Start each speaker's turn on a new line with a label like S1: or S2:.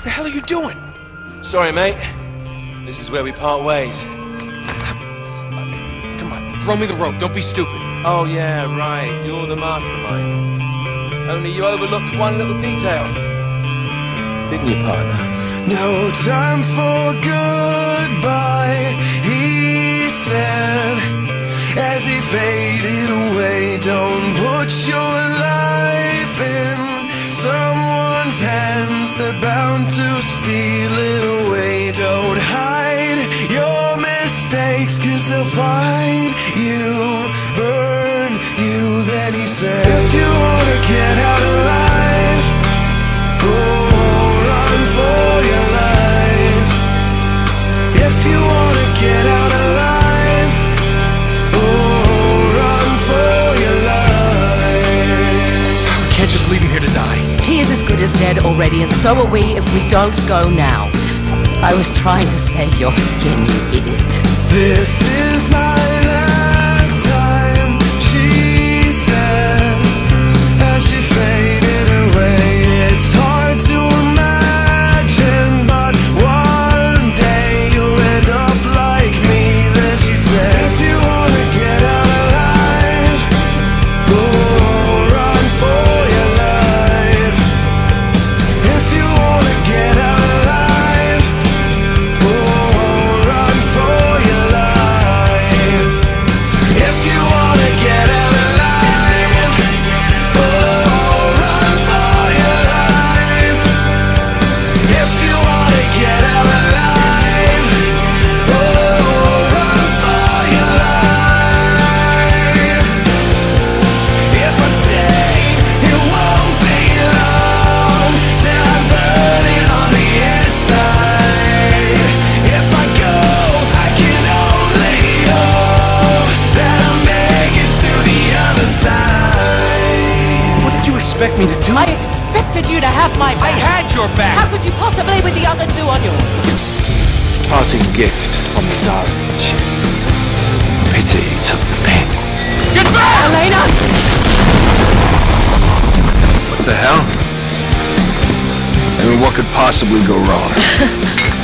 S1: the hell are you doing?
S2: Sorry, mate. This is where we part ways.
S1: Come on, throw me the rope. Don't be stupid.
S2: Oh, yeah, right. You're the mastermind. Only you overlooked one little detail. Didn't you, partner?
S3: No time for goodbye, he said, as he faded away. Don't put your life in someone's hands, they're bound to steal it away. Don't hide your mistakes, 'cause they'll find you, burn you. Then he said, if you wanna get out alive, run for your life. If you wanna get out alive, run for your life.
S1: We can't just leave him here to die.
S4: He is as good as dead already, and so are we if we don't go now. I was trying to save your skin, you idiot.
S3: This is my last time, she said, as she faded away. It's hard to imagine, but one day you'll end up like me. Then she said, if you wanna get out alive, run for your life. If you wanna get out alive, run for your life. If you wanna get out alive, run for your life. If you wanna get out alive, run for your life. If I stay, it won't be long till I'm burning on the inside. If I go, I can only hope that I'll make it to the other side.
S1: What did you expect me to do?
S4: I expected you to have my
S1: I
S4: back.
S1: had your back.
S4: How could you possibly with the other two on yours?
S2: Parting gift from this orange. Pity you took the pen.
S1: Get back!
S4: Elena!
S2: What the hell? I mean, what could possibly go wrong?